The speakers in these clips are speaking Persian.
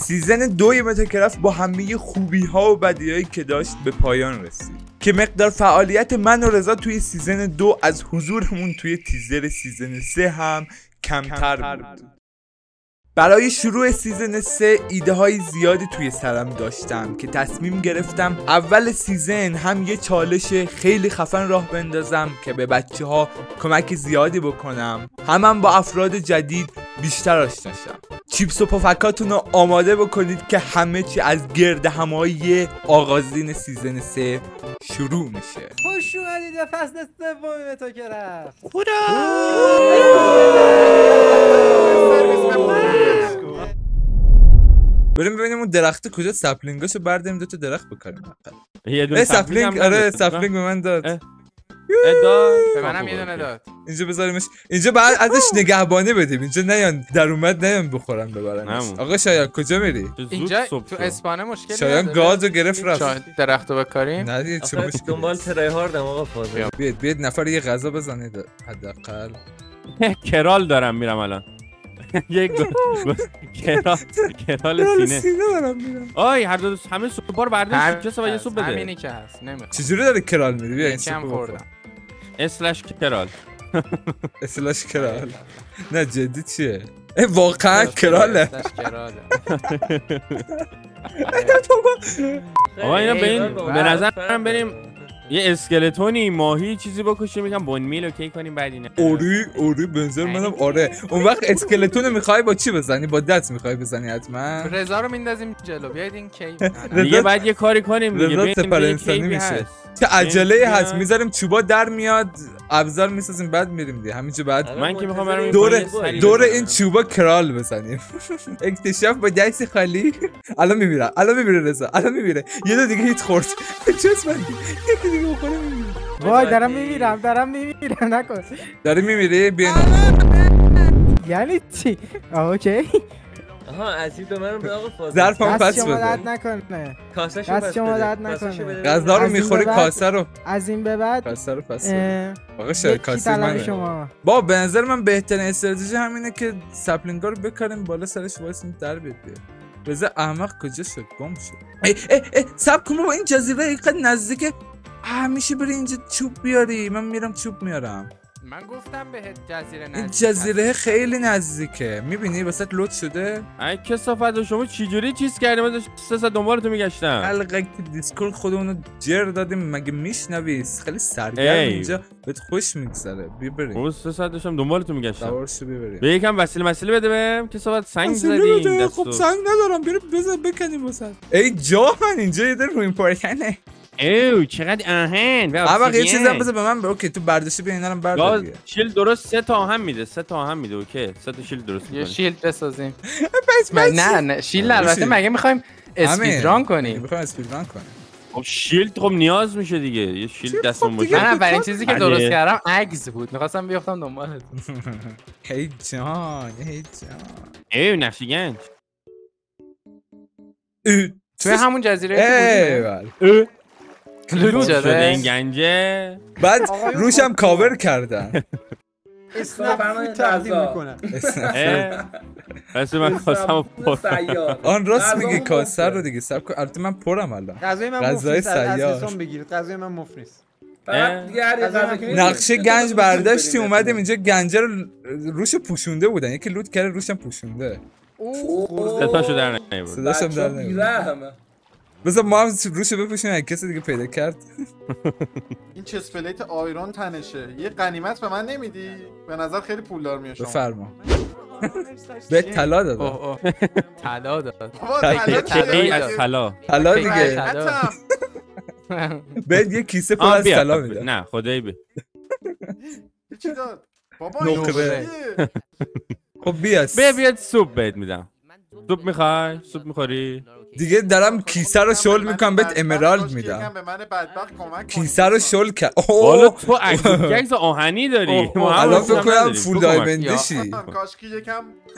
سیزن 2 متاکرافت با همه خوبی ها و بدی هایی که داشت به پایان رسید که مقدار فعالیت من و رضا توی سیزن 2 از حضورمون توی تیزر سیزن 3 هم کمتر بود. برای شروع سیزن 3 ایده های زیادی توی سرم داشتم که تصمیم گرفتم اول سیزن هم یه چالش خیلی خفن راه بندازم که به بچه ها کمک زیادی بکنم، هم با افراد جدید بیشتر آشنا شم. چیپس و پفکاتون رو آماده بکنید که همه چی از گرد همایی آغازین سیزن 3 شروع میشه. خوش اومدید به فصل 3 متاکرافت. بریم ببینیم اون درخت کجا، سپلینگاشو برداریم 2 تا درخت بکنیم. یه دونه سپلینگ، آره سپلینگ به من داد. به منم یه دونه داد. اینجا بذاریمش اینجا، بعد ازش نگهبانی بدیم. اینجا نیان در اومد نیان بخورن ببرنش. آقا شایان کجا میری؟ اینجا تو اسپانه مشکلی شایان گازو گرفت رفت. درختو بکاریم. نه دیگه چه مشکلی؟ دنبال تری هاردم آقا فاضل. بیاد نفر یه غذا بزنید حداقل. کرال دارم میرم الان. یک کرال سینه دارم میرم. آی هر دو همه سوپ بار برداشت چه سوال یه سوپ بده. همینی که هست نمیخوام. چجوری داره کرال میری؟ بیا این کم سوپ خوردم. اسلش کرال. اسلش کرال. نه جدی چیه؟ واقعا کراله. آقا اینا به نظر من بریم یه اسکلتونی ماهی چیزی بکشیم میگم بون میل اوکی کنیم بعد اینا. اوری بنظر منم آره. اون وقت اسکلتون میخوای با چی بزنی؟ با دست میخوای بزنی حتما؟ رضا رو میندازیم جلو. بیاید این کی دیگه بعد یه کاری کنیم دیگه. رضا سپر انسانی میشه. چه عجله هست، میذاریم چوبا در میاد، ابزار میسازیم بعد میریم دیگه. همینجا بعد من که میخوام برم دور این چوبا کرال بزنیم. اکتشاف با دست خالی. الان میمیره رضا، الان میمیره. یه دو دیگه هیت خورد. چوس بندی یکی دیگه بخوره میمیره. وای دارم میمیرم نکن. داری میمیری؟ بیا یعنی چی؟ اوکی. آها عزیز به من آقا فاضل. ظرفم پس شما بده. درد نکنه. کاسه‌شو دست پس شما بده. درد نکنه. غذا رو میخوری کاسه رو. از این به بعد کاسه رو پس بده. آقا شاید کاسه منه. شما. با به نظر من بهترین استراتژی همینه که سپلینگا رو بکاریم بالا سرش واسیم در بیاد. رضا احمق کجا شد؟ گم شد. سب کن بابا، این جزیره اینقدر نزدیکه. همیشه بری اینجا چوب بیاری. من میرم چوب میارم. من گفتم بهت جزیره نزدیک. این جزیره خیلی نزدیکه. میبینی وسط لود شده؟ ای کثافت شما چجوری چیز کردی؟ من 3 ساعت دنبالتون میگشتم. حلقه که دیسکورد خودمونو جر دادیم. مگه میشنوی؟ خیلی سرگرم اینجا. بهت خوش میگذره. بیا بریم. اون 3 ساعت داشتم دنبالتون میگشتم. سوارشو ببریم. به یکم وسیله بده بهم. کثافت سنگ زدین. خب سنگ ندارم. بریم بکنیم وسط. ای جان اینجا یه در رو این پارکنه. اوه چقدر آهن. اما یه چیزام بذار به من. اوکی تو برداشتی بیا اینا رو بردار دیگه. شیلد درست 3 تا آهن میده. 3 تا آهن میده. اوکی 3 تا شیلد درست یه میکنه. شیلد بسازیم. پس نه شیلد البته مگه میخوایم اسپید ران کنیم. میخوایم اسپید ران کنیم. خب شیلد خب نیاز میشه دیگه. یه شیلد دستم باشه. من اولین چیزی که درست کردم عکس بود. میخواستم بیافتم دنبالت. هی جان ای نقش گنج. توی همون جزیره بودیم. لوت شده این گنجه. بعد روشم کاور کردن. اسنپ تقدیم میکنم. پس من خواستم آن راست میگه کاسه رو دیگه سب کن. البته من پرم الان. غذای سیار بگیرید. غذای من مفت نیست. نقشه گنج برداشتی اومدیم اینجا. گنجه رو روش پوشونده بودن. یکی لوت کرده روشم پوشونده. صداشو در نمیبرد. صداشم در نمیبرد. بذار ما هم روشو بپوشیم اگه کسی دیگه پیدا کرد. این چست پلیت آیرون تنشه. یه غنیمت به من نمیدی؟ به نظر خیلی پولدار میاد شما. بفرما. به طلا داد. طلا داد. از طلا. طلا دیگه. بهت یه کیسه پر از طلا میده. نه خدایی به. چی داد؟ بابا نقره. خب بیاد سوپ بهت میدم. سوپ میخوای؟ سوپ میخوری؟ دیگه دارم کیسه رو شل میکنم بهت امرالد میدم. کیسه رو شل کرد. حالا تو عکس آهنی داری. الان فکر کنم فول دایمندشی. کاشکی یکم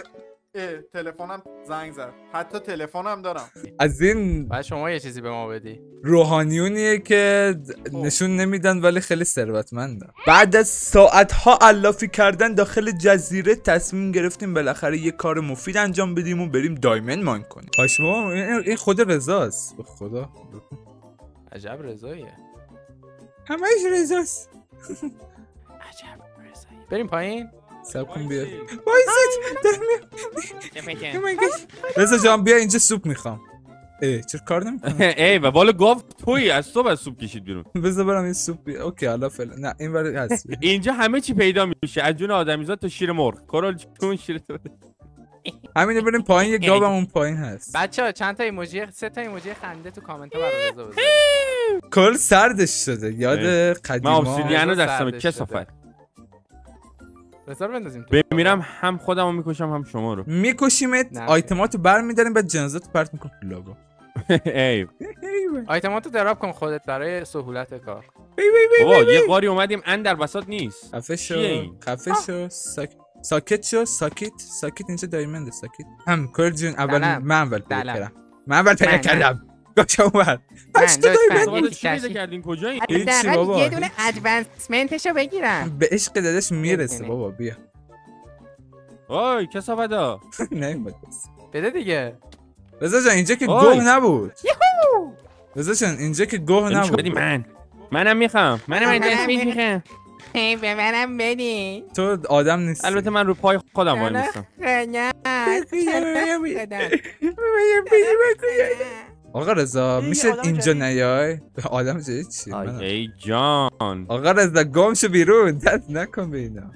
تلفنم زنگ زد، حتی تلفنم دارم. از این بعد شما یه چیزی به ما بدی. روحانیونیه که نشون نمیدن ولی خیلی ثروتمندن. بعد از ساعتها علافی کردن داخل جزیره تصمیم گرفتیم بالاخره یه کار مفید انجام بدیم و بریم دایمند ماین کنیم. هاشما این خود رضاست. به خدا عجب رضاییه. همش رضاست. عجب رضاییه. بریم پایین. سب کن بیاد. وایسید دارم میام. رضا جان بیا اینجا سوپ میخوام. چرا کار نمیکنه؟ ای و والا گاو تویی از صبح از سوپ کشید بیرون. بذار برم این سوپ بیا. اوکی حالا فعلا نه این ور هست. اینجا همه چی پیدا میشه از جون آدمیزاد تا شیر مرغ. کورال چون شیر تو همینو بریم پایین. یه گاو اون پایین هست. بچه‌ها چند تا ایموجی 3 تا ایموجی خنده تو کامنت ها برای رضا بذارید. کل سردش شده یاد قدیما. من ابسیدیانو دستم کسافت. رضا رو بندازیم تو. بمیرم هم خودمو میکشم هم شما رو. میکشیمت آیتماتو برمی‌داریم بعد جنازتو پرت می‌کنیم تو لاوا. ای آیتماتو دراب کن خودت برای سهولت کار. بابا یه قاری اومدیم اندر بساط نیست. خفه شو ساکت شو. ساکت اینجا دایمنده. ساکت هم کل جون اول من پیدا کردم. گوش اومد. چی کردین کجایی؟ هیچی بابا. یه دونه ادوانسمنتشو بگیرم. به عشق داداش میرسه بابا بیا. وای کسافتا. نمیاد بده دیگه. رضا جان اینجا که گوه نبود. رضا جان اینجا که گوه نبود. منم میخوام. منم میخوام. به منم بدی. تو آدم نیستی. البته من رو پای خودم وای نیستم. آقا رضا میشه اینجا نیای؟ آدم چی؟ ای جان. آقا رضا گم شو بیرون. دست نکن به اینا.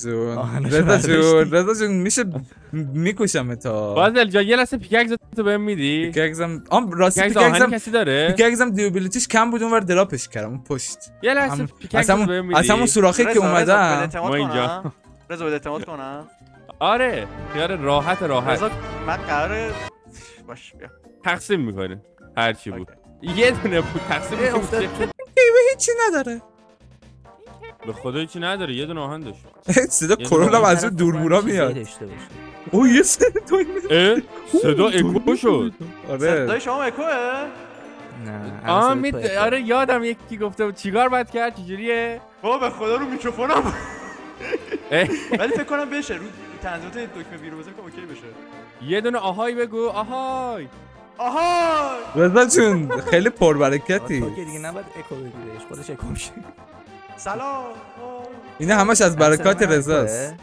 رضا جون میشه میکشم تا. بازل جان یه لحظه پیکاکس تو بهم میدی؟ پیکاکسم راستی پیکاکسم کسی داره؟ پیکاکسم دیوبیلیتیش کم بود اونور دراپش کردم اون پشت. یه لحظه پیکاکس تو بهم میدی؟ اصلا اون سوراخی که اومدم ما اینجا. رضا بده اعتماد کنم. آره خیال راحت. رضا من قراره باش بیا. تقسیم میکنه هر چی بود. یه دونه بود تقسیم میکنه. هیچی نداره. به خدا هیچی نداره. یه دونه آهن داشت. صدا کرولم از اون دوربورا میاد. اوه یه صدا اکو شد. آره صدای شما اکوه؟ نه. آره یادم یکی گفته بود چیکار باید کرد چجوریه؟ بابا به خدا رو میکروفونم. ولی فکر کنم بشه رو تنظیمات دکمه بیرون بزنم که اوکی بشه. یه دونه آهای بگو. آهای رضا جون خیلی پربرکتی. تو که دیگه نباید اکو بگیرش خودش اکو میشه. سلام. اینا همش از برکات رضاست.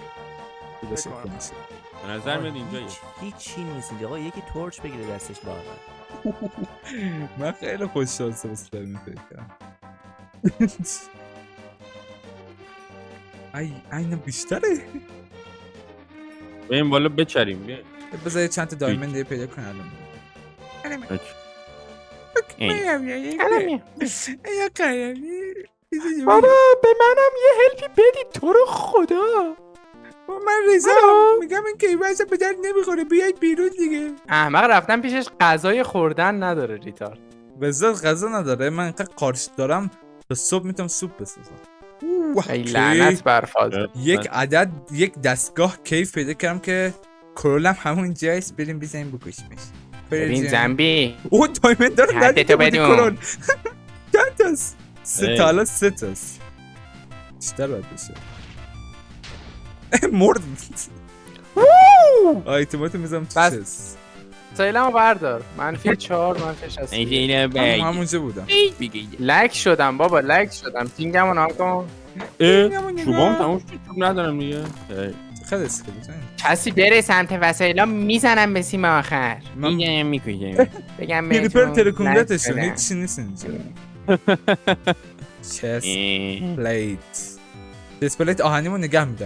به نظر میاد اینجا هیچی نیست اینجا. آقا یکی تورچ بگیره دستش لاغر. من خیلی خوشحال سوستر میفکرم. اینا بیشتره. بریم بالا بچریم. بیا بذار چند تا دایمند پیدا کن الان. بابا به منم یه هلپی بدید تو رو خدا. من رضا میگم این کیوازه به درد نمیخوره بیاید بیرون دیگه. احمق رفتن پیشش غذای خوردن نداره ریتار. بذار غذا نداره. من اینقدر قارش دارم تا صبح میتونم سوپ بسازم. ای لعنت بر فاضل. یک دستگاه کیف پیدا کردم که کرولم همون جایست. بریم بزنیم بکشیمش. ببین زنبی. اوه دایمند داره ندیده بودی کرول. چند تاست؟ 3 تا الان 3 تاست. بیشتر باید بشه. مرد. آیتماتو میزم تو چست. سایلمو بردار. منفی 4 منفی 60. همونجا بودم. لک شدم بابا لک شدم. پینگمو نام کن. چوبام تموم شد. چوب ندارم دیگه. خیلی اسکلت. کسی بره سمت وسایلام میزنم به سیم آخر. میگم میکشم. بگم کریپر ترکوندتشون هیچی نیست اینجا. چست پلیت. چست پلیت آهنیمو نگه میدم.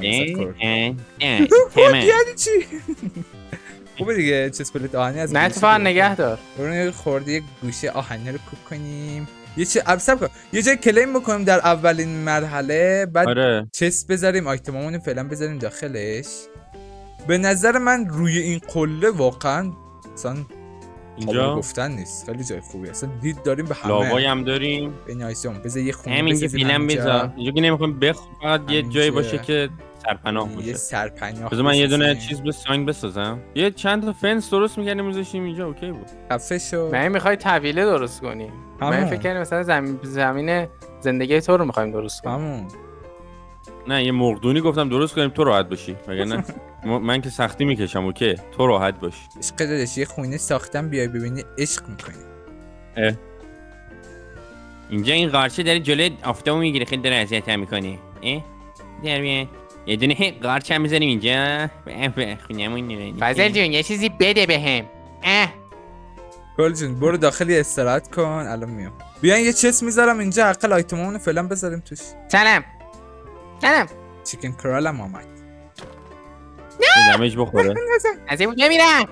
یعنی چی؟ خوبه دیگه چست پلیت آهنی از نه تو فقط نگه دار. برون خورده یک گوشه آهنی رو کوک کنیم. یه جای کلیم بکنیم در اولین مرحله. بعد چست بذاریم آیتمامونو فعلا بذاریم داخلش. به نظر من روی این قله واقعا اصلا اینجا گفتن نیست. خیلی جای خوبی اصلا دید داریم به همه. لاوایی هم داریم. بنایسم بذار یه خونه همین که فیلم بذار. اینجا که نمیخوام فقط یه جایی باشه که سرپناه یه باشه. سرپناه. بذار من یه دونه چیز به سنگ بسازم. یه چند تا فنس درست می‌کردیم می‌ذاشتیم اینجا اوکی بود. خفه شو. من میخوای طویله درست کنی؟ من فکر کردم مثلا زمین زندگی تو رو می‌خوایم درست کنیم. همون. نه یه مرغدونی گفتم درست کنیم تو راحت باشی. مگر نه من که سختی میکشم اوکی تو راحت باشی. عشق داداش یه خونه ساختم بیای ببینی عشق می‌کنی. اینجا این قارچه داره جلوی آفتابو میگیره خیلی داره اذیتم میکنه. در بیاد یه دونه قارچه هم میذاریم اینجا. به خونمون نورانی. فضل جون یه چیزی بده بهم. گل جون برو داخلی استراحت کن الان میام. بیاین یه چست میذارم اینجا عقل آیتمامونو فعلا بذاریم توش. سلام. چیکن کرالم آمد. دمیج بخوره. از این بود نمیرم.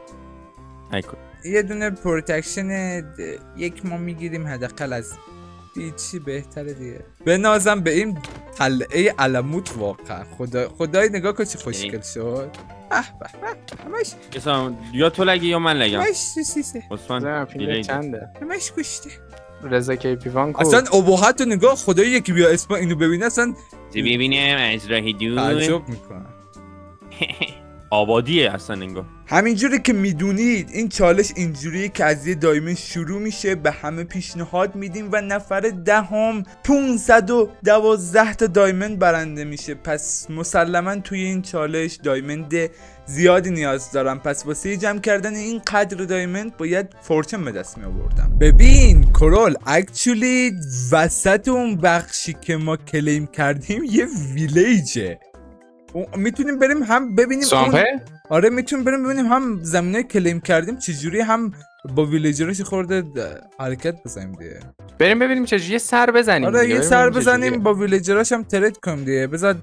یه دونه پروتکشن یک ما میگیریم حداقل از چی بهتره دیگه. بنازم به این قلعه علموت واقعا. خدای نگاه کن چه خوشگل شد. همش کسام یا تو لگی یا من لگم. همش سیسه. عثمان چنده؟ همش کشته. رضا کیپیوان کو. اصلا ابهت و نگاه خدایی یکی بیا اسم اینو ببینه اصلا ببینم از راه دور تعجب میکنه. آبادیه اصلا انگار. همینجوری که میدونید این چالش اینجوریه که از یه دایمند شروع میشه، به همه پیشنهاد میدیم و نفر دهم 512 تا دایمند برنده میشه. پس مسلما توی این چالش دایمند زیادی نیاز دارم. پس واسه جمع کردن این قدر دایمند باید فورچن به دست می آوردم. ببین کرول اکچولی وسط اون بخشی که ما کلیم کردیم یه ویلیجه. میتونیم بریم هم ببینیم آره میتونیم بریم ببینیم هم زمینه کلیم کردیم چجوری، هم با ویلیجرش خورده حرکت بزنیم دیگه. بریم ببینیم چجوری یه سر بزنیم. آره یه سر بزنیم با ویلیجراش هم ترید کنیم دیگه. بذار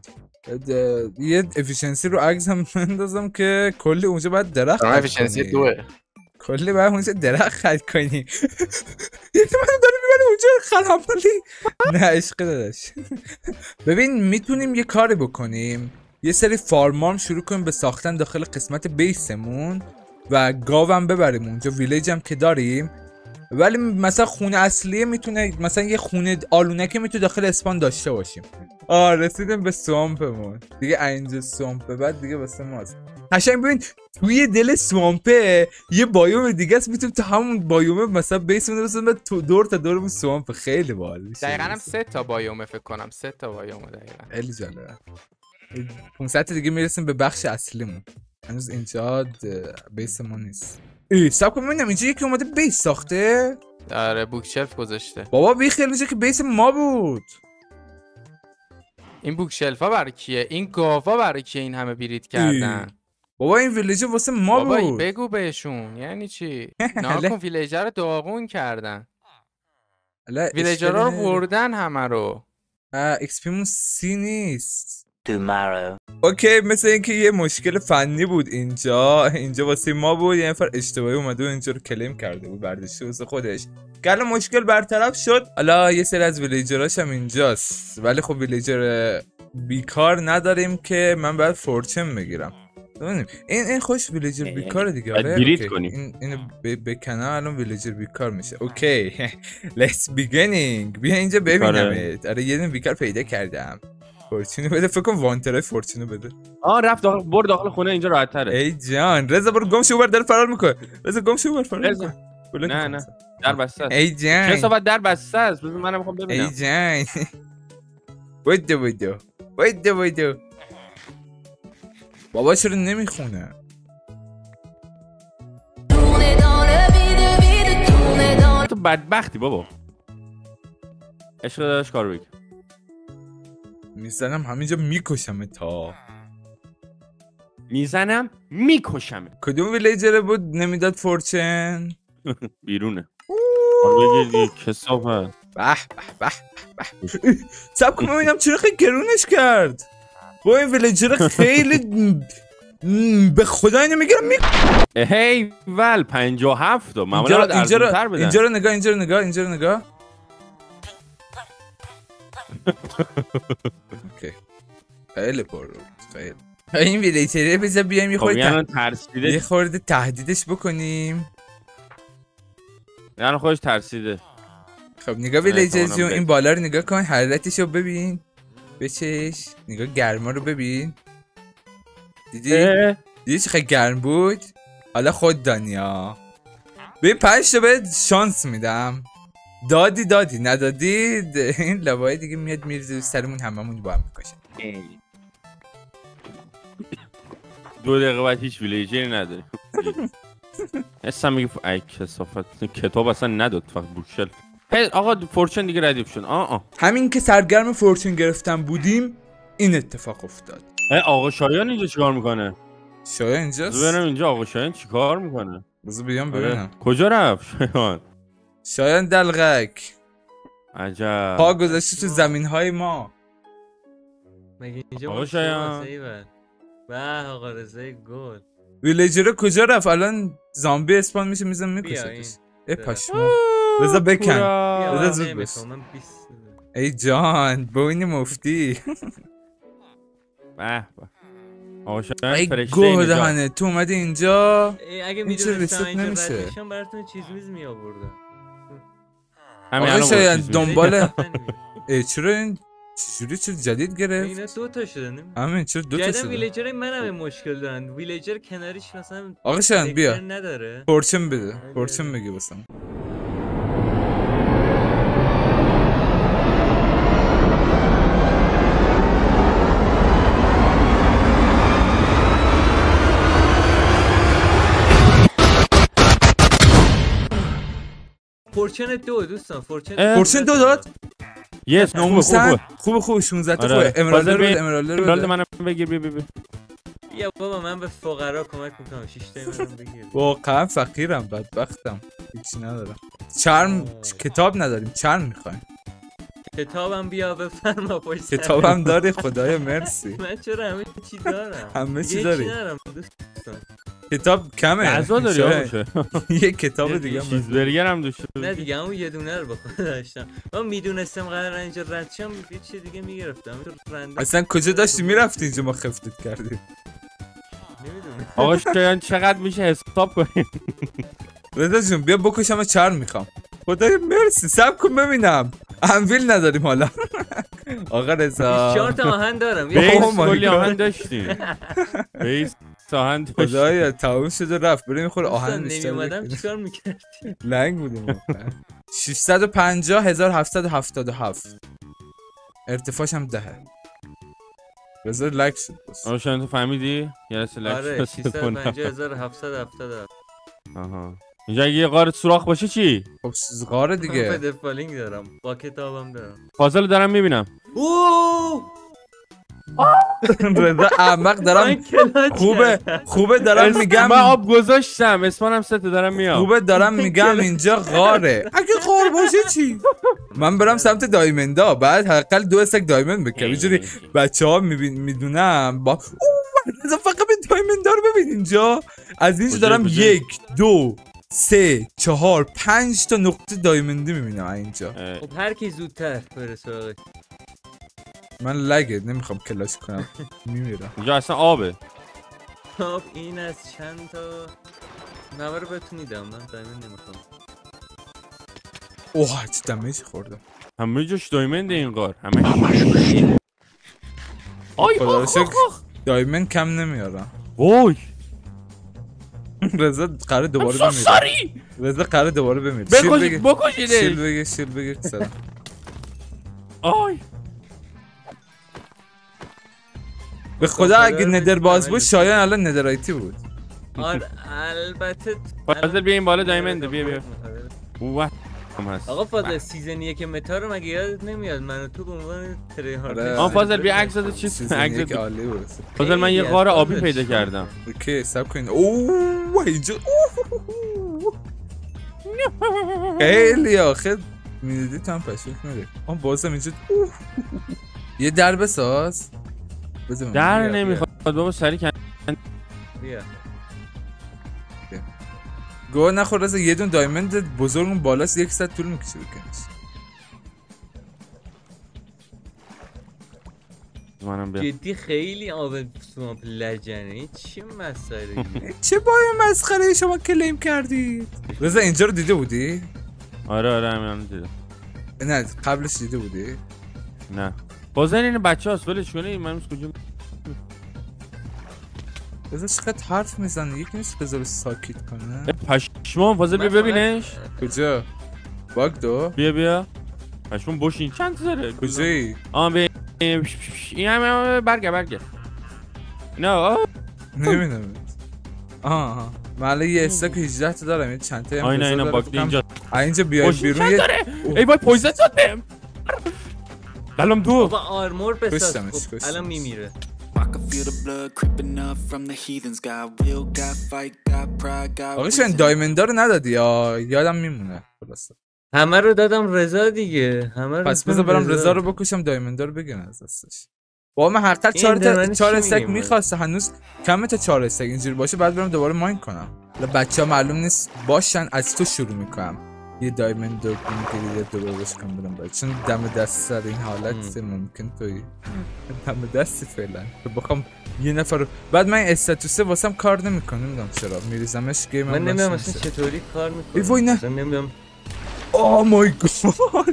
یه افیشنسی رو عکس هم بندازم که کلی اونجا باید درخت افیشنسی 2 کلی باید اونجا درخت خرید کنی. یکی منو داره میبره اونجا خرامالی. نه عشق داداش. ببین میتونیم یه کاری بکنیم، یه سری فارمام شروع کنیم به ساختن داخل قسمت بیسمون و گاوم ببریم اونجا. ویلیج هم که داریم، ولی مثلا خونه اصلیه میتونه مثلا یه خونه آلونکی میتونه داخل اسپان داشته باشیم. رسیدیم به سوامپمون دیگه. اینجا سوامپ بعد دیگه واسه ماست. قشنگ ببین توی دل سوامپه یه بایوم دیگه است، میتونیم تو همون بایوم مثلا بیسمون بزنیم تو دور تا دورمون سوامپ. خیلی باحال میشه. دقیقاً هم 3 تا بایوم فکر کنم 3 تا بایوم دقیقاً. خیلی جالبه. 500 دیگه میرسیم به بخش اصلیمون. هنوز اینجا بیسمون نیست. سب کن ببینم اینجا یکی اومده بیس ساخته. آره بوکشلف گذاشته. بابا بی خیلی اینجا که بیس ما بود. این بوکشلفا برای کیه؟ این گاوا برای کیه این همه برید کردن؟ بابا این ویلیجر واسه ما بود. بابا بگو بهشون یعنی چی؟ ناکن ویلیجر رو داغون کردن. ویلیجرها رو بردن همه رو. اکسپیمون سی نیست. اوکی مثل اینکه یه مشکل فنی بود اینجا واسه ما بود. یه نفر اشتباهی اومده و اینجا رو کلیم کرده بود برداشته واسه خودش. که الان مشکل برطرف شد. حالا یه سری از ویلیجراش هم اینجاست، ولی خب ویلیجر بیکار نداریم که من باید فورچن بگیرم. ببینیم این خوش ویلیجر بیکار دیگه. آره اینو بکنم الان ویلیجر بیکار میشه. اوکی لیتس بیگینینگ. بیا اینجا ببینمت. آره یه دونه بیکار پیدا کردم. فورچونو بده. فکر کنم وانترای فورچونو بده. رفت برو داخل خونه اینجا راحت تره. ای جان رضا برو گم شو، داره فرار میکنه. رضا گم شو فرار میکنه. نه در بسته است. ای جان چه صحبت در بسته است؟ منم میخوام ببینم. ای جان ویدو بابا چرا نمیخونه؟ تو بدبختی بابا. عشق داداش کارو بگیر. میزنم همینجا میکشم تا کدوم ویلیجر بود نمیداد فورچن؟ بیرونه. کارو بگیر کسافت. به سب کنم ببینم چرا خیلی گرونش کرد. با این ویلیجر خیلی به خدا اینو میگیرم هی ول 57 تا معمولا ارزون‌تر بدن. اینجا رو نگاه. اوکی خیلی پر خیلی. این ویلیجره بذار بیایم یه خورده تهدیدش بکنیم. یعنی خودش ترسیده. خب نگاه ویلیجر جون این بالا رو نگاه کن، حرارتش رو ببین بچش نگاه گرما رو ببین. دیدی چه خیلی گرم بود؟ حالا خود دانیا ببین 5 تا بهت شانس میدم. دادی ندادی این لبای دیگه میاد میرزه سرمون هممون با هم میکشه. 2 دقیقه بعد هیچ ویلیجری نداری. اصلا میگه ای کثافت کتاب اصلا نداد فقط بوکشل. آقا فورچن دیگه ردیف شد. همین که سرگرم فورچن گرفتن بودیم این اتفاق افتاد. آقا شایان اینجا چیکار میکنه؟ شایان اینجاست؟ ببینم اینجا آقا شایان چیکار میکنه؟ بذار بیام ببینم. کجا رفت شایان؟ شایان دلغک عجب پا گذاشتی تو زمین های ما. مگه اینجا آقا شایان به آقا رضای گل ویلیجر کجا رفت؟ الان زامبی اسپان میشه میزن میکشتش. ای پشمو بذار بکن بذار زود بس. ای جان بوین مفتی. به آقا شایان ای فرشته گودهانه تو اومدی اینجا. اگه میدونستم اینجا ردیشم براتون چیز میز میآوردم. آقا شایان دنبال چرا این چجوری چرا جدید گرفت؟ اینا 2 تا شده نمیدونم. همین چرا 2 تا شده؟ ویلیجر منم مشکل دارن. ویلیجر کناریش مثلا آقا شایان بیا نداره. فورچن بده. فورچن بگی واسم. فورچن 2 دوستان فورچن 2 داد؟ یس خوبه 16 تا خوبه. امرالد منم بگیر بیا یا بابا من به فقرا کمک میکنم 6 تا منم بگیر. واقعا فقیرم بدبختم هیچی ندارم. چرم کتاب نداریم چرم میخوایم. کتابم بیا بفرما پشت سر. کتابم داری خدایا مرسی. من چرا همه چی دارم. همه چی داری. دوستان کتاب کمه. غذا داری باشه. یه کتاب دیگه هم چیزبرگر هم داشته. نه دیگه همون یه دونه رو بخوام داشتم. من میدونستم قرار اینجا رد شم یه چیز دیگه میگرفتم. اصلا کجا داشتی میرفتی اینجا ما خفتت کردیم. نمیدونم. آقا شایان چقدر میشه حساب کنیم؟ رضا جون بیا بکشم چرم میخوام. خدایا مرسی صبر کن ببینم. انویل نداریم حالا. آقا رضا 4 تا آهن دارم. کلی آهن داشتیم. بیس آهن داشتیم. خدایا تموم شده رفت. بریم میخوره آهن بیشتر. نمیومدم چیکار میکردی؟ لنگ بودیم. 650,777 ارتفاعش هم 10. بذار لایک شد بس. آقا شایان تو فهمیدی؟ یه لایک آره 650,777. آها اینجا اگه یه غار سوراخ باشه چی؟ خب غار دیگه. من پدفالینگ دارم با کتابم دارم. فاضل دارم میبینم. رضا احمق دارم. خوبه دارم میگم. من آب گذاشتم اسمانم 3 تا دارم میام. خوبه دارم میگم اینجا غاره. اگه غار باشه چی؟ من برم سمت دایمندا بعد حداقل 2 استک دایمند بکنم. اینجوری بچه‌ها میدونم با رضا فقط به دایمندا رو ببین اینجا. از اینجا دارم 1 2 3 4 5 تا نقطه دایمندی میبینم اینجا. خب هر کی زودتر برسه. من لگه نمیخوام کلاش کنم میمیرم. اینجا اصلا آبه. خب این از چند تا نوار رو بتونیدم من دایمند نمیخوام. اوه چه دمیج خوردم. همه جاش دایمند این غار. همه آی دایمند کم نمیارم. وای رضا قراره دوباره بمیره. رضا قراره دوباره بمیره. بکشیدش. شیل بگیر سلام. آی به خدا اگه ندر باز بود شایان الان ندرایتی بود. آره البته فاضل بیا این بالا دایمنده بیا اوه هم هست. آقا فاضل سیزن 1 متا رو مگه یادت نمیاد من تو به عنوان تری هارد. آقا فاضل بیا عکس بده چیز عکس عالی بود. فاضل من یه غار آبی پیدا کردم. اوکی ساب کن. اوه اینجا خیلی آخه میدیدی تو هم پشت میره. آن بازم اینجا یه در بساز. در نمیخواد بابا سری کن. بیا گوه نخور رضا یه دون دایمند بزرگ اون بالاست 1 ساعت طول میکشه بکنش. جدی خیلی آب سوامپ لجنه. چه مسخره چه بای مسخره شما کلیم کردید. رضا اینجا رو دیده بودی؟ آره همین دیدم. نه قبلش دیده بودی؟ نه بازن این بچه هست ولش کنه. من کجا بذار چقدر حرف میزنه، یکی نیست بذار ساکت کنه. پشمان فاضل بیا ببینش. کجا؟ باگ دو؟ بیا پشمان بشین. چند تا داره؟ کجایی؟ این همه برگه نه نمیدونم. آها من الان یه استاک 18 تا دارم، یه چند تا هم اینا باگ اینجا بیای بیرون. ای وای پویزن شدم. دلم دو بابا آرمور بساز. الان میمیره. آقا شن دایمندا رو ندادی یا یادم میمونه خلاصه. همه رو دادم رضا دیگه. همه رو پس بذار برم رضا رو بکشم دایمندا رو بگیرن از دستش. با من حقیقت 4 استک میخواسته، هنوز کمه تا 4 استک. اینجوری باشه بعد برم دوباره ماین کنم. بچه‌ها معلوم نیست باشن، از تو شروع میکنم. یه دایمند رو میگیری دوباره باش کنم بدم باید، چون دم دست سر این حالت ممکن توی دم دستی فعلا تو بخوام یه نفر رو بعد من استاتوسه واسم کار نمیکنه. نمیدونم چرا میریزمش گیم. من نمیدونم اصلا چطوری کار میکنه. ای وای نه نمیدونم. اوه مای گاد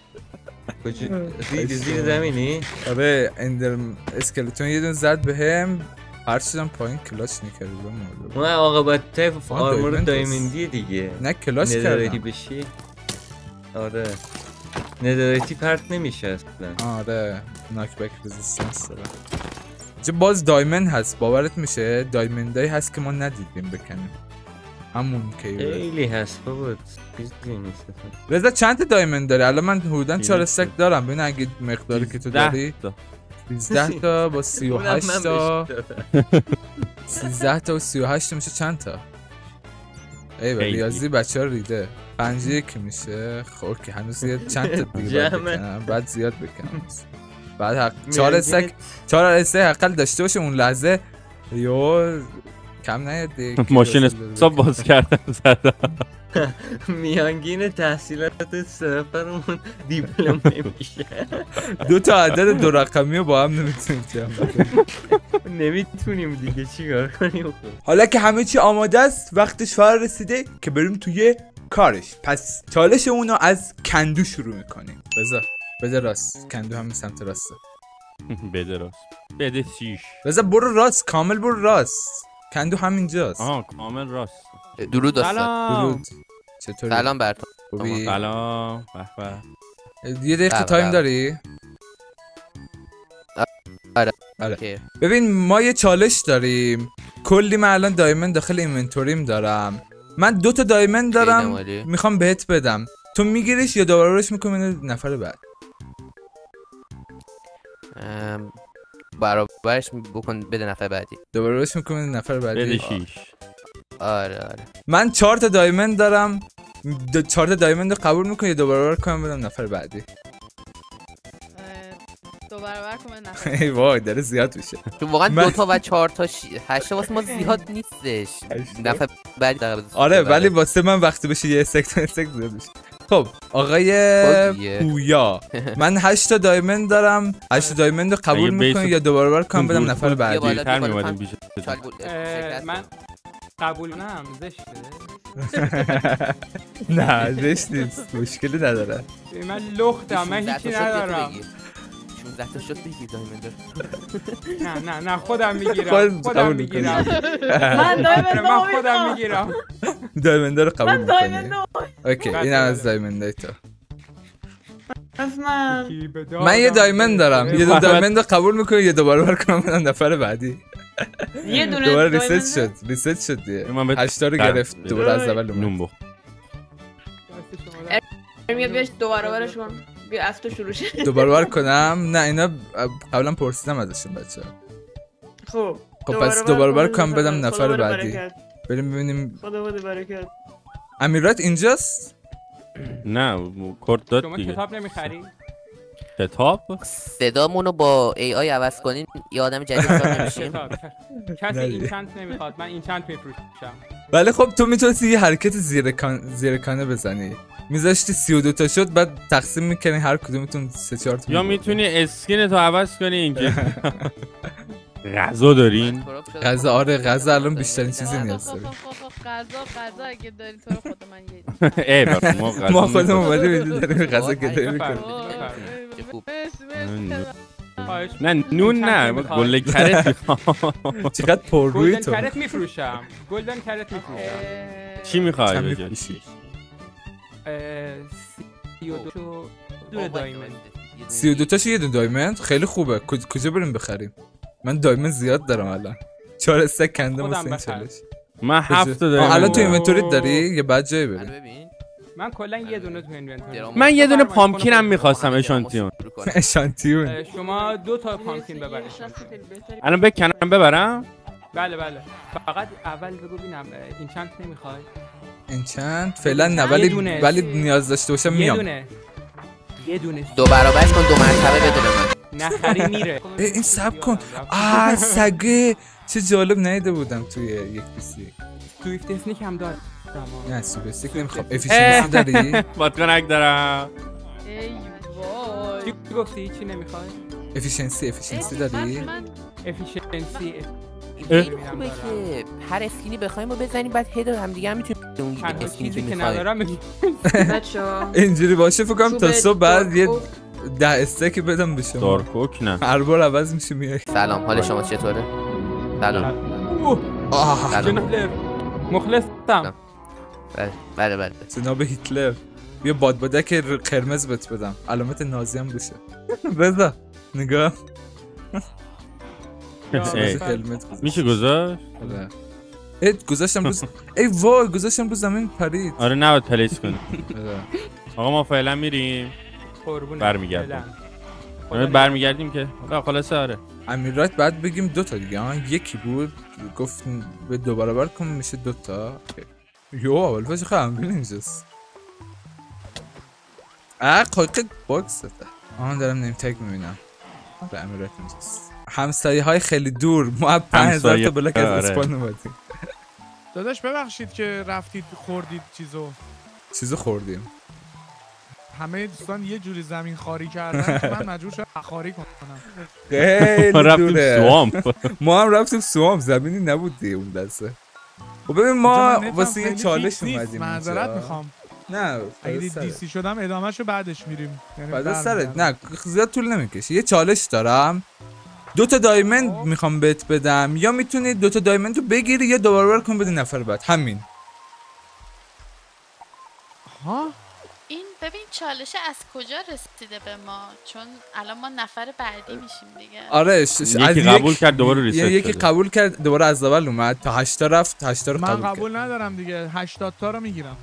زیر زمینی. آره اندر اسکلتون یه دون زد بهم، هر شدم پایین کلاش نکردم. من آقا باید تایف آرمور دایمندی دیگه. نه کلاش کردم. ندارتی بشی. آره ندارتی پرت نمیشه اصلا. آره ناکبک رزیستنس داره. چه باز دایمند هست، باورت میشه دایمندایی هست که ما ندیدیم بکنیم. همون کیبل خیلی هست بابا. چیزی نیست. رضا چند تا دایمند داری؟ الان من حدوداً 4 استک دارم. ببین اگه مقداری که تو داری 13 تا با 38 تا 13 تا و 38 میشه چند تا؟ ای بابا ریاضی بچه‌ها ریده. 51 میشه. خب که هنوز چند تا دیگه بکنم بعد زیاد بکنم. بعد حق 4 استک حقل داشته باشه اون لحظه. یو کم نیاد دیگه. ماشین حساب باز کردم زدم. میانگین تحصیلات سفرمون دیپلم نمیشه. 2 تا عدد 2 رقمی رو با هم نمیتونیم جمع کنیم. نمیتونیم دیگه چیکار کنیم. حالا که همه چی آماده است وقتش فرا رسیده که بریم توی کارش. پس چالش اونو از کندو شروع میکنیم. بده راست. کندو هم سمت راسته. بده راست. بده شیش. بذار برو راست، کامل برو راست. کندو همینجاست. کامل راست. درود استاد. درود. چطوری؟ سلام برتون. خوبی؟ سلام. به یه دقیقه تایم داری؟ آره. ببین ما یه چالش داریم. کلی من الان دایمند داخل اینونتوریم دارم. من 2 تا دایمند دارم میخوام بهت بدم. تو میگیریش یا دوبارهش میکنی نفر بعد؟ برابرش بکن بده نفر بعدی. دوبارهش میکنی نفر بعدی. بده 6. آره. من 4 تا دایمند دارم. 4 تا دایمند رو قبول میکنی یا دوباره کنم بدم نفر بعدی؟ دوباره کنم نفر. ای وای داره زیاد میشه. چون واقعا 2 تا و 4 تا 8 تا واسه ما زیاد نیستش. نفر بعدی دقیقاً. آره ولی واسه من وقتی بشه یه استک زیاد میشه. خب آقای پویا من 8 تا دایمند دارم. 8 تا دایمند رو قبول میکنی یا دوباره کنم بدم نفر بعدی؟ من قبول نم زشته. نه زشت نیست، مشکلی نداره. من لختم، من هیچی ندارم. 16 تا شد بگیر دایمند. نه خودم میگیرم. من خودم میگیرم. دایمند رو قبول میکنی؟ اوکی این هم از دایمندای تو. من یه دایمند دارم. یه دایمند رو قبول میکنی یا دوباره کنم بدم نفر بعدی؟ یه دونه دوباره ریست شد دیگه. 8 تا رو گرفت دوباره از اول اومد. میاد بیاش دوباره برش کن. بیا از تو شروع شه. دوباره کنم؟ نه اینا قبلا پرسیدم ازشون بچه‌ها. خب پس دوباره کنم بدم نفر بعدی. بریم ببینیم. خدا بده برکت. امیرات اینجاست؟ نه کورت داد شما دیگه. کتاب نمیخری؟ کتاب؟ صدامونو با AI عوض کنین یه آدم جدید ساخته میشیم. کسی اینچنت نمیخواد، من اینچنت میفروشم. ولی خب تو میتونستی یه حرکت زیر کانه بزنی. میذاشتی 32 تا شد بعد تقسیم میکنی هر کدومتون 3-4 تا. یا میتونی اسکین تو عوض کنی اینجا. غذا دارین؟ غذا آره غذا الان بیشترین چیزی نیاز داریم. غذا اگه داری تو رو خود من یه. ای بابا ما غذا. ما خودمون اومدیم داریم غذا گدایی میکنیم. نه نون نه گل کرت میخوام. چقدر پررویی تو. گلدن کرت میفروشم. گلدن کرت میفروشم. چی میخوای بجاش؟ 32 دونه دایموند. 32 تاش یه دونه دایموند خیلی خوبه. کجا بریم بخریم؟ من دایموند زیاد دارم الان. 4 استک کندم واسه این چالش. من 7 تا دارم. الان تو اینونتوریت داری یه بعد جای بریم. من کلا یه دونه تو اینونتوری. من یه دونه پامکین هم می‌خواستم اشانتیون. اشانتیون. شما 2 تا پامکین ببرید. الان بکنم ببرم؟ بله بله. فقط اول بگو ببینم اینچنت نمیخوای؟ اینچنت فعلا نه ولی نیاز داشته باشم میام. یه دونه 2 برابرش کن 2 مرتبه بده به من. نخری میره. این صبر کن. سگه چه جالب ندیده بودم توی یک پیسی. سویفت اسنیک هم داره. نه سویفت اسنیک نمیخوام. افیشنسی داری؟ بادکنک دارم. ای وای. چی گفتی؟ چی نمیخوای؟ افیشنسی داری؟ افیشنسی این خوبه که هر اسکینی بخوایم و بزنیم بعد هد هم دیگه هم میتونیم اون اسکینی که میخوایم. بچه‌ها اینجوری باشه فکر کنم تا صبح بعد یه 10 استک بدم به شما. دارکوک نه. هر بار عوض میشه میای. سلام حال شما چطوره؟ سلام. جناب مخلصم. بله. جناب هیتلر. بیا بادبادک قرمز بهت بدم. علامت نازی هم بشه. بذار. نگاه. میشه گذاشت؟ گذاشتم روز ای وای گذاشتم رو زمین پرید. آره نباید پلیس کنی. آقا ما فعلا میریم برمیگردیم که خلاصه. آره امیرات بعد بگیم 2 تا دیگه. یکی بود گفت به 2 برابر کن میشه 2 تا. یو اول فاش خیلی اینجاست. قایق باکس دارم نیم تگ میبینم. به امیرات اینجاست. همسایه های خیلی دور. ما 5000 تا بلاک از اسپان اومدیم. داداش ببخشید که رفتید خوردید چیزو خوردیم. همه دوستان یه جوری زمین خاری کردن که من مجبور شدم خاری کنم. خیلی دوره. ما هم رفتیم سوام. زمینی نبود دیگه اون دسته. خب ببین ما واسه یه چالش اومدیم. معذرت میخوام. نه اگه دیسی شدم ادامهشو بعدش میریم. بعد سرت نه زیاد طول نمیکشه. یه چالش دارم. 2 تا دایموند میخوام بهت بدم. یا میتونی 2 تا دایموند رو بگیری یا 2 برابر کن بده نفر بعد. همین. ها این ببین چالش از کجا رسیده به ما؟ چون الان ما نفر بعدی میشیم دیگه. آره یکی قبول کرد دوباره ریست شد. یکی قبول کرد دوباره از اول اومد تا 8 تا رفت. 8 تا رو من قبول ندارم دیگه. 80 تا رو میگیرم.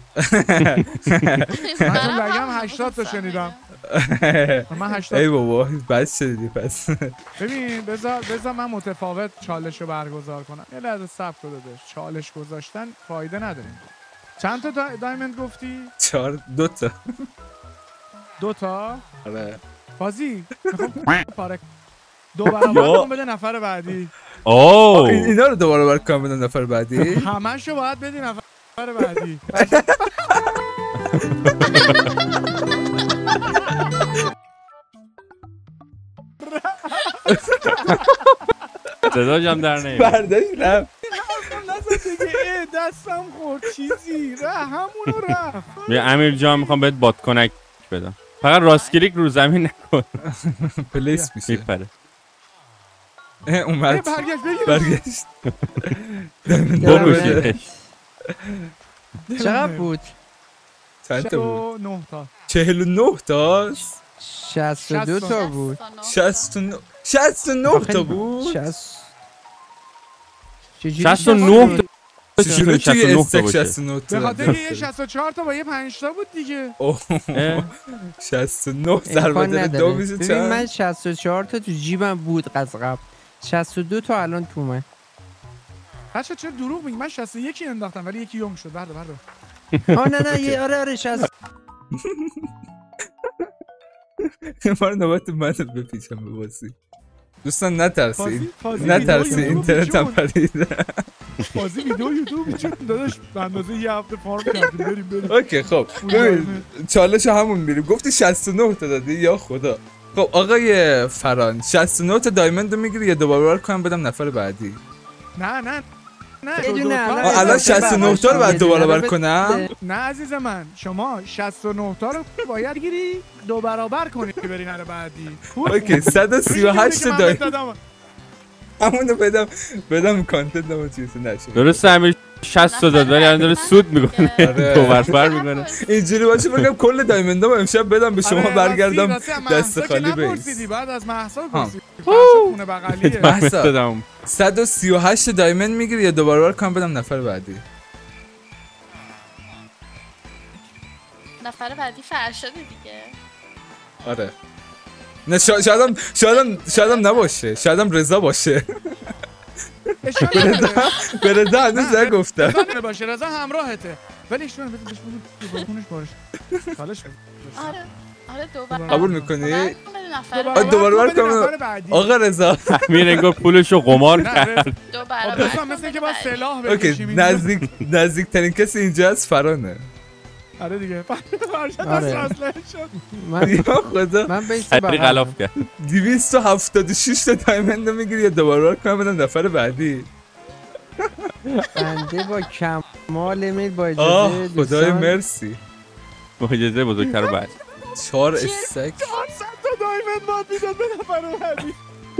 من بگم 80 تا شنیدم. من 80 ای بابا بس شدی پس. ببین بذار من متفاوت چالش رو برگزار کنم. یه لحظه صبر کن داداش. چالش گذاشتن فایده نداره. چند تا دایموند گفتی؟ 2 تا. 2 تا؟ آره. بازی میخوام پاره 2 برابر بده نفر بعدی. اینا رو 2 برابر کن بده نفر بعدی. همه‌شو باید بدی نفر بعدی. صداش هم در نمیاد. برداشت رفت. دستم خورد چیزی همونو رفت. امیر جان میخوام بهت بادکنک بدم. فقط راست کلیک رو زمین نکن. پلیس میشه. میپره. اومد. برگشت. بکشیدش. چقدر بود؟ چند تا بود؟ 49 تا. 49 تا؟ 62 تا بود. 69 تا بود؟ 69 تا. چجوری توی استک 69 تا؟ به خاطر یه 64 تا با یه 5 تا بود دیگه. 69 ضربه داره 2 میشه چند؟ ببین من 64 تا تو جیبم بود از قبل. 62 تا الان تو من. بچه چرا دروغ میگی؟ من 61 انداختم ولی یکی یوم شد. بردار. نه آره 60. ما نوبت من بپیچم به بازی. دوستان نترسید. اینترنت هم پرید. بازی ویدیو یوتیوب چون داداش به اندازه یه هفته فارم کردیم. بریم. اوکی خب ببین چالش همون میریم. گفتی 69 تا دادی یا خدا. خب آقای فران 69 تا دایموند میگیری یا 2 برابر کنم بدم نفر بعدی؟ نه الان 69 تا رو باید دوباره بر کنم. نه عزیز من، شما 69 تا رو باید گیری 2 برابر کنی که بری نره بعدی. اوکی 138 تا دایم همونو بدم کانتنت نمو چیزی نشه. درسته امیر 60 تا داد ولی الان داره سود میکنه. 2 برابر میکنه. اینجوری باشه بگم کل دایمندامو امشب بدم به شما برگردم دست خالی بیس. بعد از مهسا پرسیدی. خونه بغلیه. مهسا 138 دایمند میگیری یا دوباره کام بدم نفر بعدی؟ نفر بعدی فرشاده دیگه. آره. نه شایدم نباشه. شایدم رضا باشه. رضا هنوز نگفتم. رضا باشه. رضا همراهته. ولی اشتباه بهش بگو بارش. خالص. آره دوباره قبول میکنی؟ دوباره کنم. آقا رضا امیر انگار پولشو قمار کرد. دوباره مثل که با سلاح بکشیم. نزدیک ترین کسی اینجا از فرانه. آره دیگه. فرشاد اصلا شد. من بیس غلاف کرد. 276 تا دایمند میگیری یا دوباره کنم بدم نفر بعدی. بنده با کمال میل با اجازه خدای مرسی. با اجازه بزرگتر بعد 4 استک 400 تا دایمند باید میداد به نفر بعدی.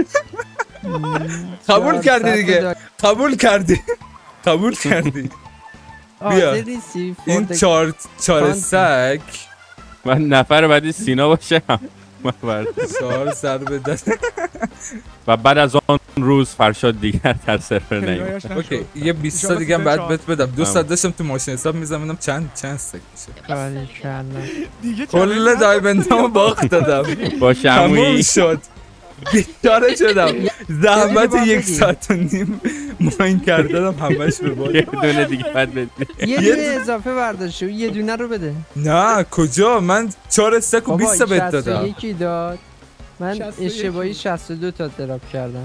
قبول کردی دیگه. قبول کردی. بیا این 4 استک من نفر بعدی سینا باشه. 4 سر به دست و بعد از آن روز فرشاد دیگر در سرفر نیم. اوکی یه 20 تا دیگه هم بعد بهت بدم. 200 داشتم تو ماشین حساب میزنم چند استک میشه. کل دایمندامو باخت دادم. باشه عمویی شد. بیچاره شدم. زحمت 1.5 ساعت ماین کردم همش به باد. یه دونه دیگه بعد بده. یه دونه اضافه برداشت. یه دونه رو بده. نه کجا من 4 استک و 20 تا بهت دادم. یکی داد. من اشتباهی 62 تا دراپ کردم.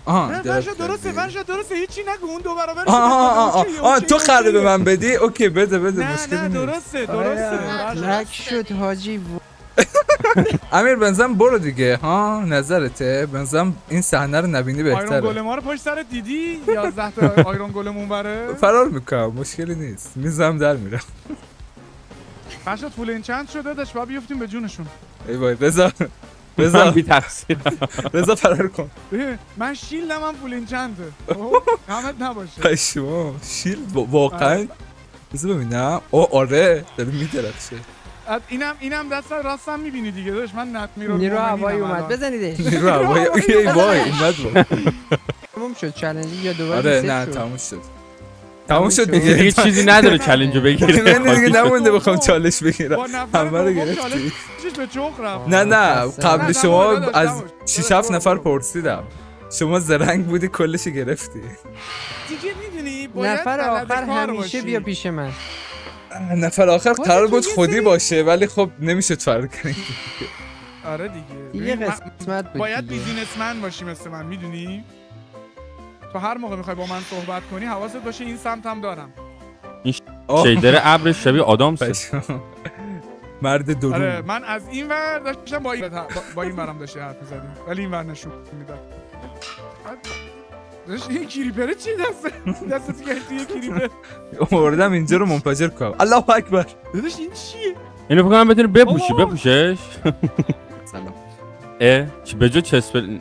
درسته هیچی نگو اون 2 برابر. تو قراره به من بدی؟ اوکی بده مشکلی نیست. درسته لک شد حاجی. امیر بنظرم برو دیگه ها نظرته؟ بنظرم این صحنه رو نبینی بهتره. آیرون گولم ها رو پشت سرت دیدی؟ 11 تا آیرون گولم اونوره فرار میکنم مشکلی نیست میزم در میرم. فرشاد فول انچنت شده داشت باید بیفتیم به جونشون. ای وای رضا بی تقصیر. رضا فرار کن. من شیلدم هم فول انچنته. غمت نباشه. پشما شیلد واقعا بذار ببینم. آره داره میدرخشه. اینم دست راستم میبینی دیگه داشت من نیرو هوایی اومد بزنیدش. نیرو هوایی ای وای اومد. تموم شد چالش یا دوباره آره نه تموم شد دیگه چیزی نداره چالنجو بگیره. من دیگه نمونده بخوام چالش بگیرم. همه رو گرفتی. نه قبل شما از 6-7 نفر پرسیدم. شما زرنگ بودی کلش گرفتی. دیگه میدونی نفر آخر همیشه بیا پیش من. نفر آخر قرار بود خودی باشه ولی خب نمیشه فرق کنید. آره دیگه یه قسمت بود. باید بیزینسمن باشی مثل من میدونی؟ تو هر موقع میخوای با من صحبت کنی حواست باشه این سمت هم دارم. این شیدر ابر شبیه آدامس. مرد درون. آره من از این ور داشتم با این ورم داشتی حرف می‌زدیم ولی این ور نشون میداد. داشت این کریپره چی دستت گرفت توی کریپر آوردم اینجا رو منفجر کنم. الله اکبر. داداش این چیه؟ اینو فکر کنم بتونی بپوشش. سلام. چی به جا چسبل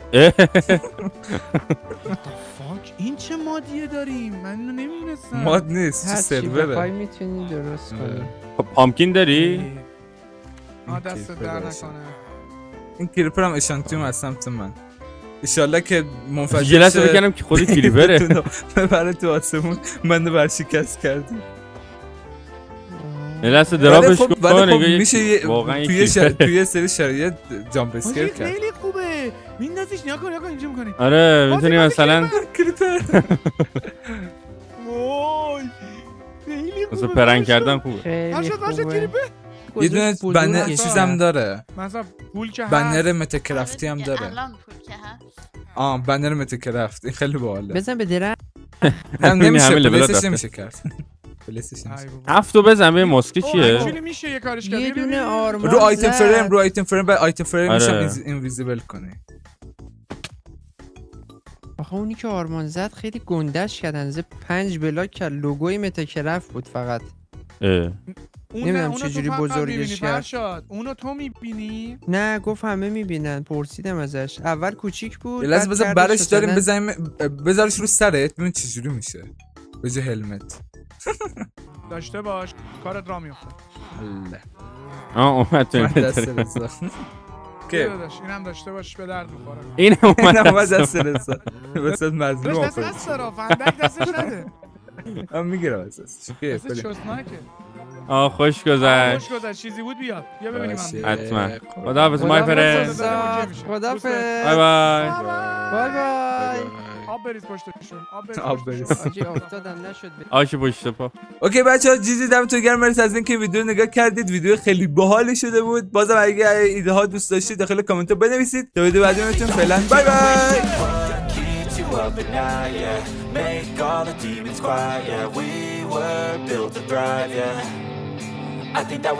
این چه مادیه داریم؟ من اینو نمی‌دونستم. ماد نیست تو سروره. بخوای میتونی درست کنی. پامکین داری؟ دست در نکنه. این کریپر هم اشانتیوم از سمت من. ایشالله که منفجر شه. یه لحظه بکنم که خودی کریپره. ببره تو آسمون منو برشکست کردی. یه لحظه درابش کن. میشه توی سری شرایط جامپ اسکیر کرد. خیلی خوبه. میندازیش نیا کن اینجا میکنی. آره میتونی مثلا کریپر. وای. خیلی خوبه. پرنگ کردن خوبه. باشه کریپر. یه دونه بنر چیزم داره. مثلا پول که بنر متکرافتی هم داره. الان پول که هست. بنر متکرافت این خیلی باحاله. بزن به درم. نمیشه پلیسش نمیشه کرد. پلیسش نمیشه. هفتو بزن به مسکی چیه؟ اکچولی میشه یه کارش کرد. یه دونه آرمان رو آیتم فریم بعد آیتم فریم میشم اینویزیبل کنی. آخه اونی که آرمان زد خیلی گندش کردن، از 5 بلاک که لوگوی متاکرف بود فقط. نمیدونم چجوری بزرگش کرد. اونو تو میبینی؟ نه گفت همه میبینن، پرسیدم ازش. اول کوچیک بود. لازم بذار برش داریم بزنیم، بذارش رو سرت ببین چجوری میشه به جای هلمت. داشته باش کارت را میفته. اومد تو که اینم داشته باش به درد میخوره. اینم اومد دست رسا واسه مظلوم دست را فندک دستش نده. میگیرم اساس چیه دست چسناکه. خوش گذشت. خوش گذشت. چیزی بود بیاد بیا ببینیم هم. حتما. خداحافظ مای فرند. خداحافظ. بای بای. بای بای. آب بریز پشتشون. آب بریز. افتادم نشد. آش پشت پا. اوکی بچه‌ها جیجی دمتون گرم، مرسی از اینکه ویدیو نگاه کردید. ویدیو خیلی باحالی شده بود. بازم اگه ایده ها دوست داشتید داخل کامنت ها بنویسید. تا ویدیو بعدی میتون فعلا بای بای.